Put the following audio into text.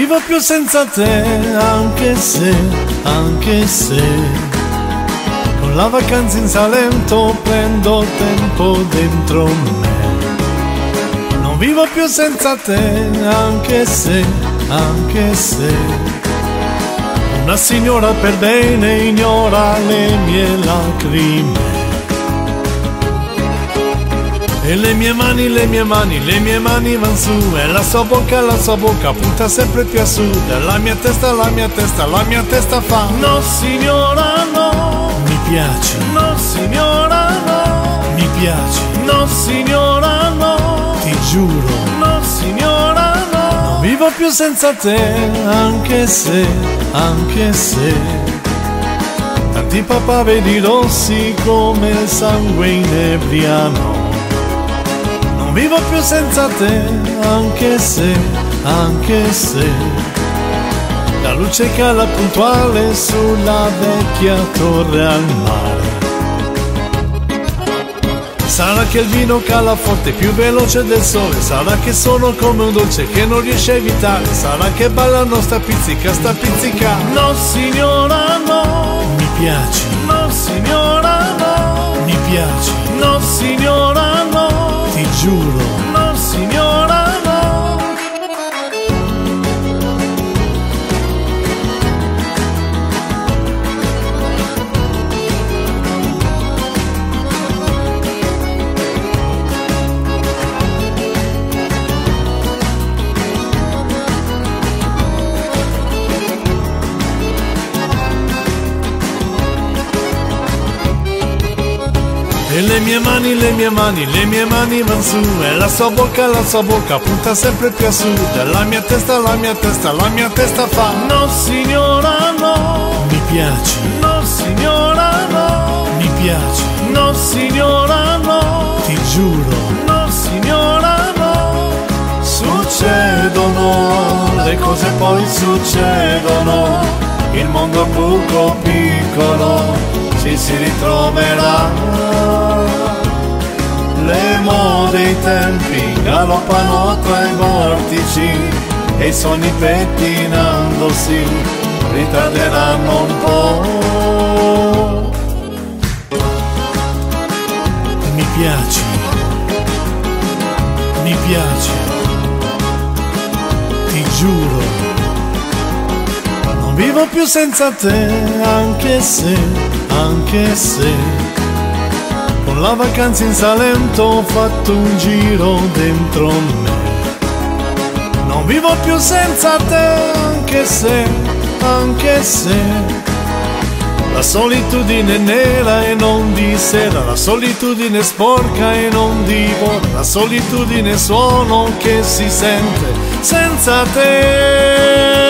vivo più senza te, anche se con la vacanza in Salento prendo tempo dentro me. Non vivo più senza te, anche se una signora per bene ignora le mie lacrime. E le mie mani van su, e la sua bocca punta sempre più a sud. La mia testa fa no signora no, mi piaci, no signora no, mi piaci, no signora no, ti giuro, no signora no. Non vivo più senza te, anche se tanti papaveri rossi come il sangue inebriano. Non vivo più senza te, anche se la luce cala puntuale sulla vecchia torre al mare. Sarà che il vino cala forte, più veloce del sole. Sarà che sono come un dolce che non riesce a evitare. Sarà che ballano sta pizzica. No signora no, mi piaci, no signora no, mi piaci, no signora no, ti giuro, no signora no. E le mie mani van su, e la sua bocca punta sempre più a sud. La mia testa fa no signora no, mi piaci, no signora no, mi piaci, no signora no, ti giuro, no signora no. Succedono, le cose poi succedono, il mondo è poco piccolo, si ritroverà. Le mode e i tempi galoppano tra i vortici e i sogni pettinandosi ritarderanno un po'. Mi piaci, ti giuro, non vivo più senza te, anche se con la vacanza in Salento ho fatto un giro dentro me. Non vivo più senza te, anche se la solitudine è nera e non di sera, la solitudine è sporca e non divora, la solitudine è suono che si sente senza te.